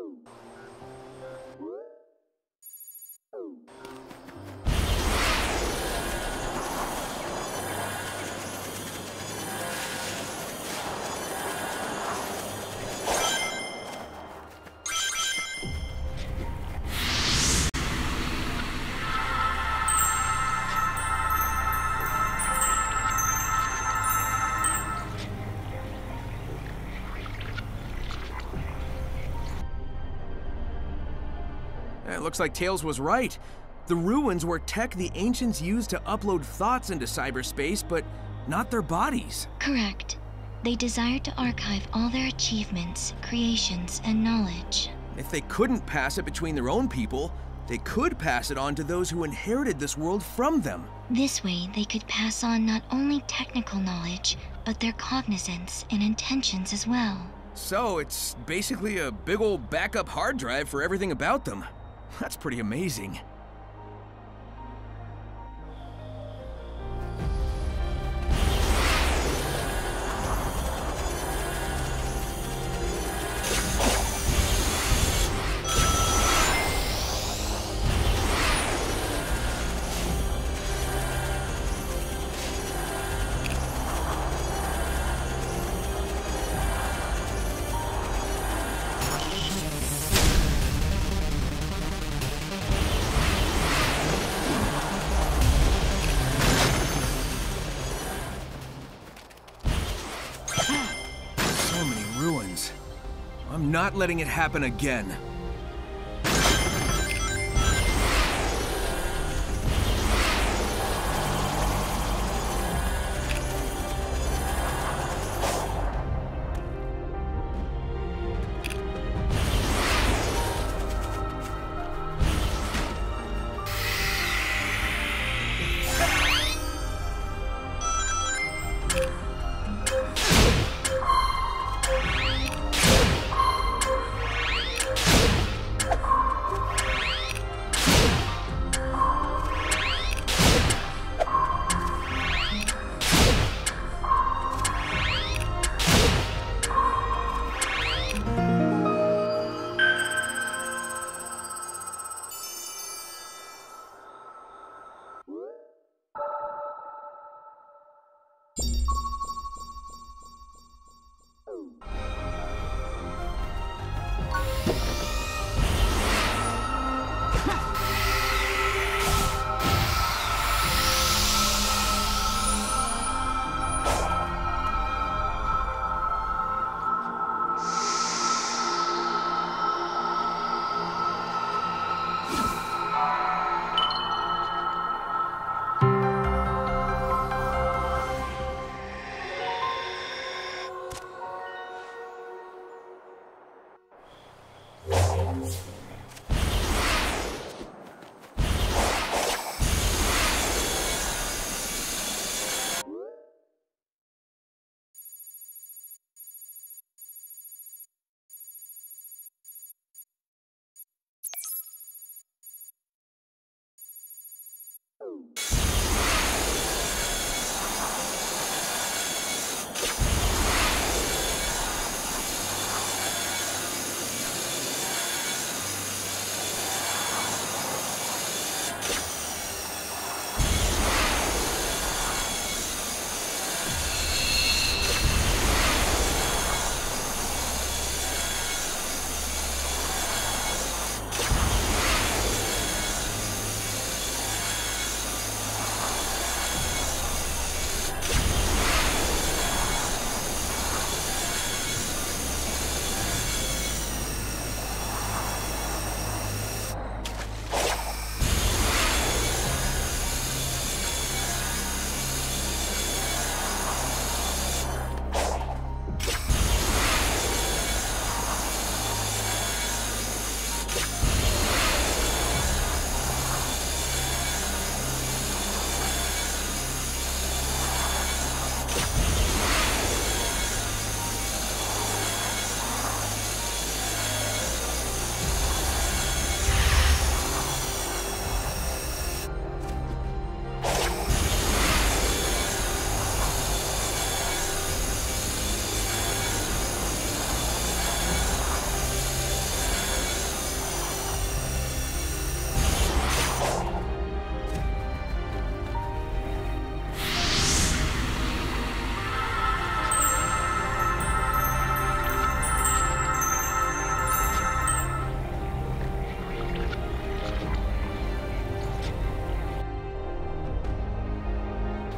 It looks like Tails was right. The ruins were tech the ancients used to upload thoughts into cyberspace, but not their bodies. Correct. They desired to archive all their achievements, creations, and knowledge. If they couldn't pass it between their own people, they could pass it on to those who inherited this world from them. This way, they could pass on not only technical knowledge, but their cognizance and intentions as well. So it's basically a big old backup hard drive for everything about them. That's pretty amazing. I'm not letting it happen again.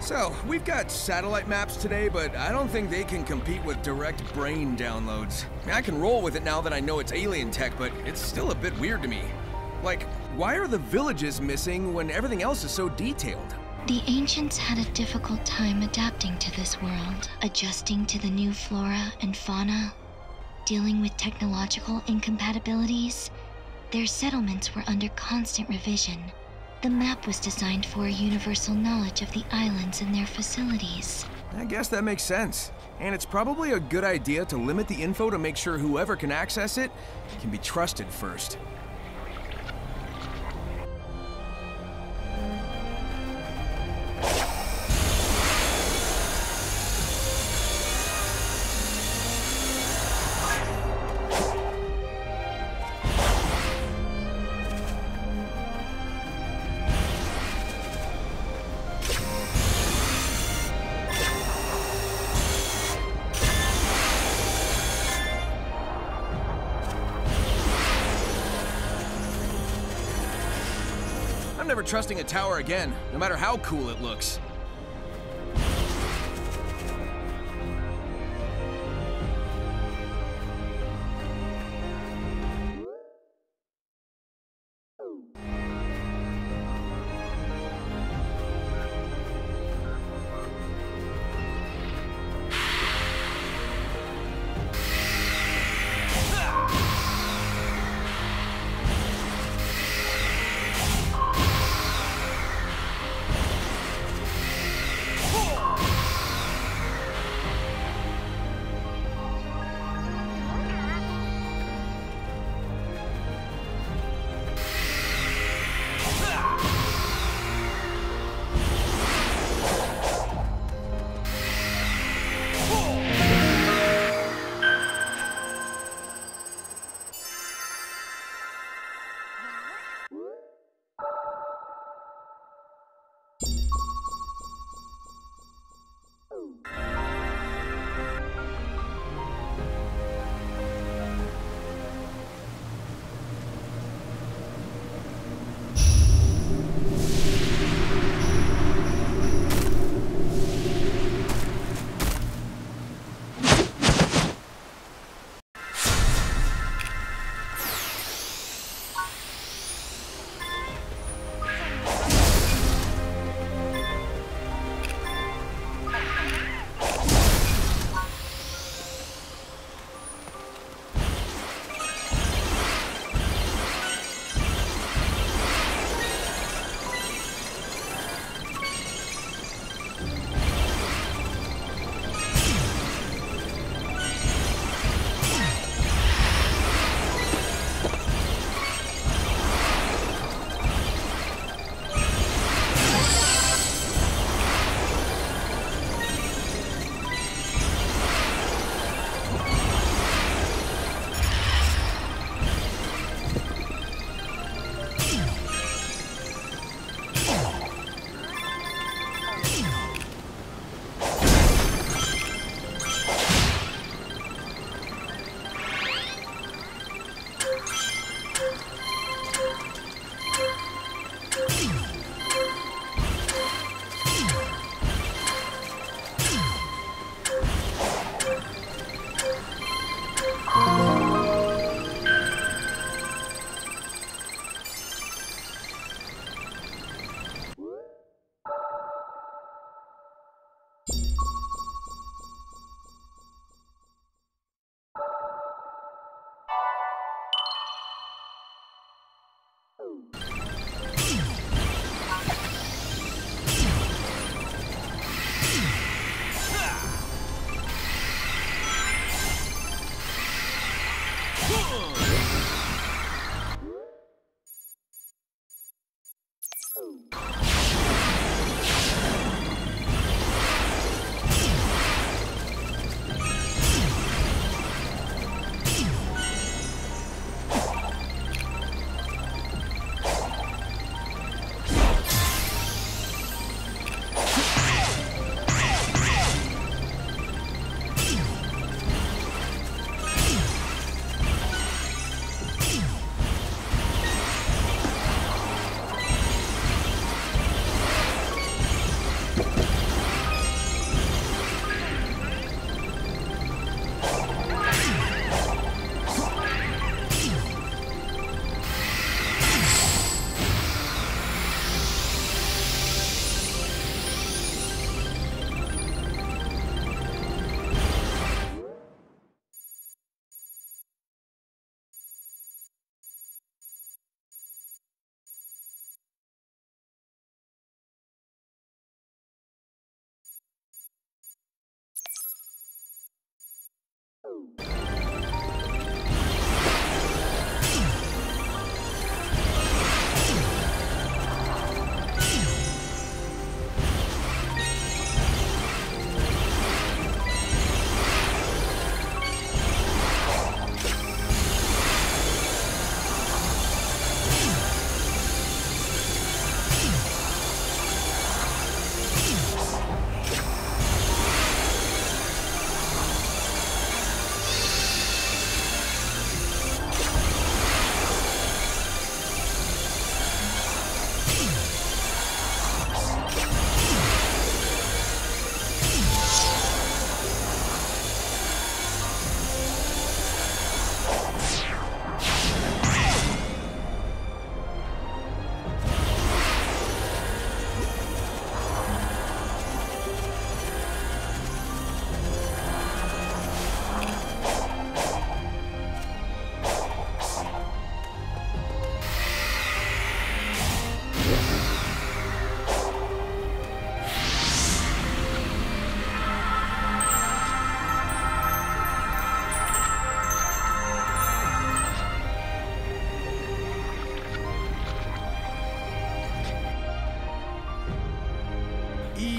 So, we've got satellite maps today, but I don't think they can compete with direct brain downloads. I can roll with it now that I know it's alien tech, but it's still a bit weird to me. Like, why are the villages missing when everything else is so detailed? The ancients had a difficult time adapting to this world, adjusting to the new flora and fauna, dealing with technological incompatibilities. Their settlements were under constant revision. The map was designed for a universal knowledge of the islands and their facilities. I guess that makes sense. And it's probably a good idea to limit the info to make sure whoever can access it can be trusted first. I'm never trusting a tower again, no matter how cool it looks.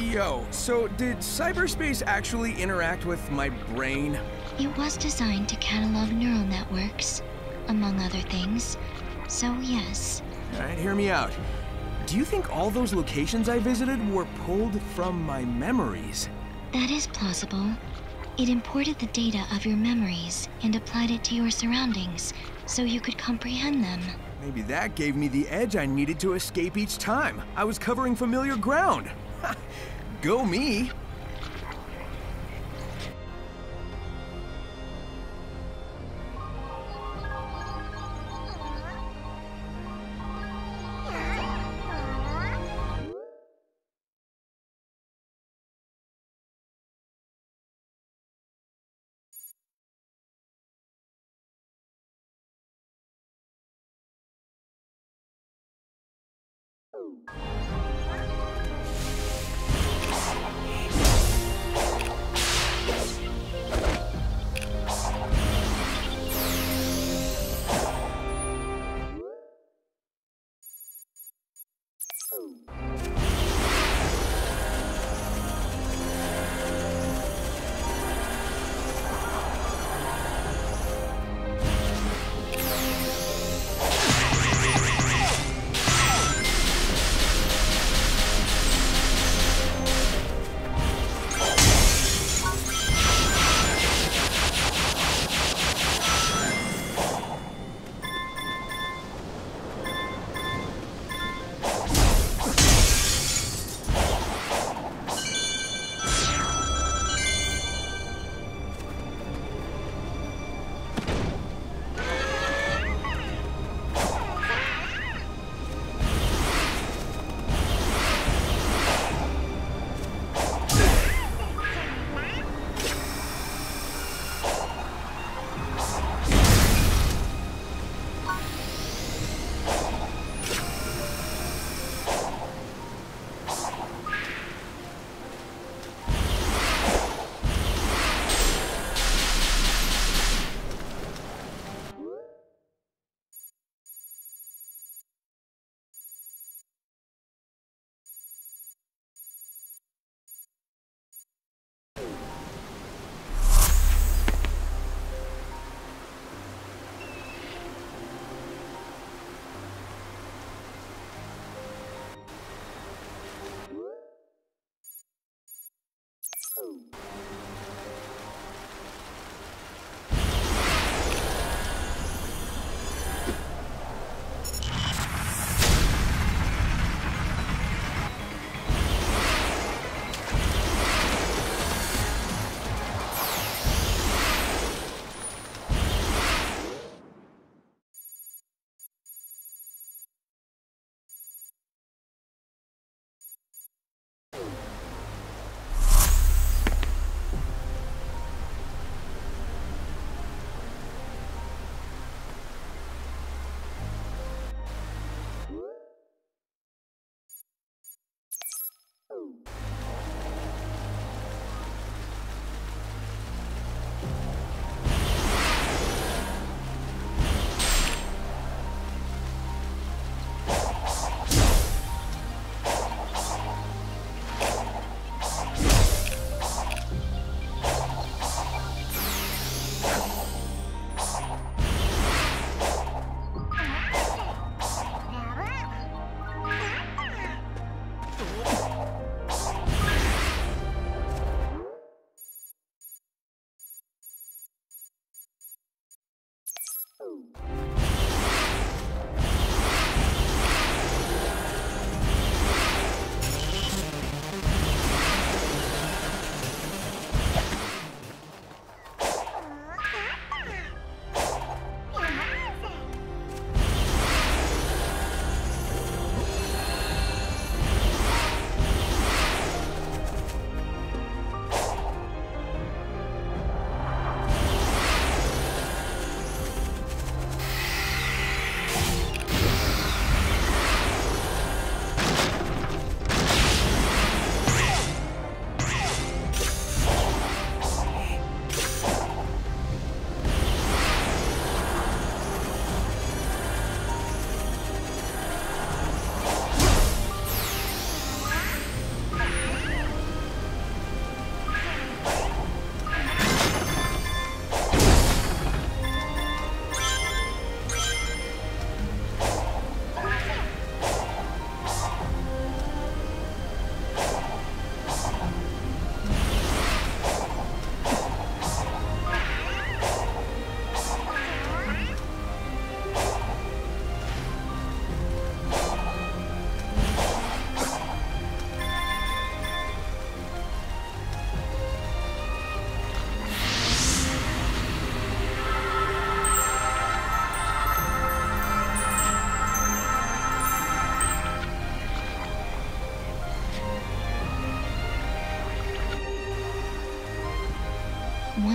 Yo, so did cyberspace actually interact with my brain? It was designed to catalog neural networks, among other things. So yes. Alright, hear me out. Do you think all those locations I visited were pulled from my memories? That is plausible. It imported the data of your memories and applied it to your surroundings, so you could comprehend them. Maybe that gave me the edge I needed to escape each time. I was covering familiar ground. Go me!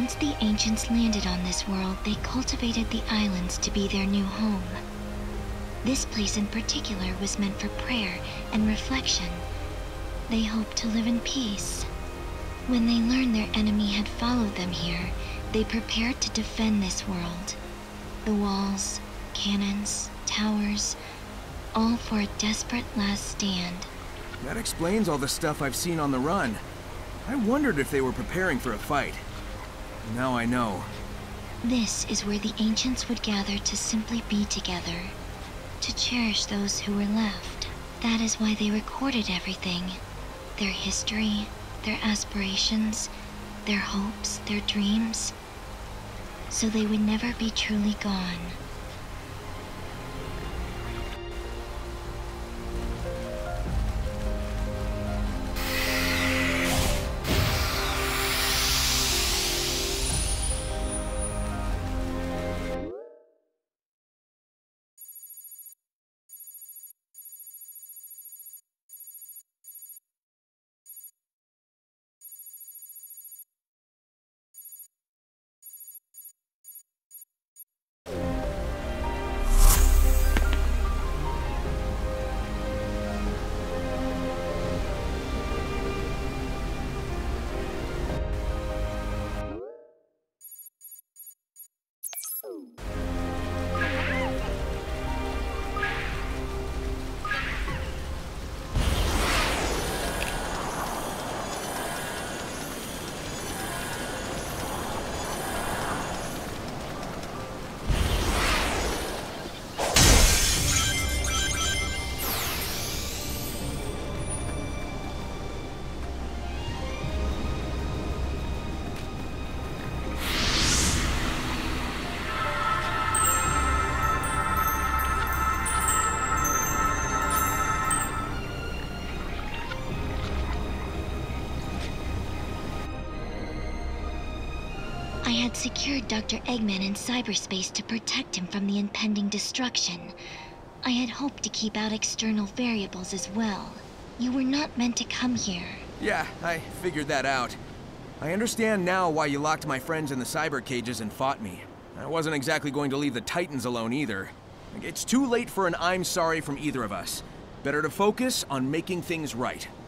Once the ancients landed on this world, they cultivated the islands to be their new home. This place in particular was meant for prayer and reflection. They hoped to live in peace. When they learned their enemy had followed them here, they prepared to defend this world. The walls, cannons, towers, all for a desperate last stand. That explains all the stuff I've seen on the run. I wondered if they were preparing for a fight. Now I know. This is where the ancients would gather to simply be together, to cherish those who were left. That is why they recorded everything. Their history, their aspirations, their hopes, their dreams, so they would never be truly gone. I had secured Dr. Eggman in cyberspace to protect him from the impending destruction. I had hoped to keep out external variables as well. You were not meant to come here. Yeah, I figured that out. I understand now why you locked my friends in the cyber cages and fought me. I wasn't exactly going to leave the Titans alone either. It's too late for an I'm sorry from either of us. Better to focus on making things right.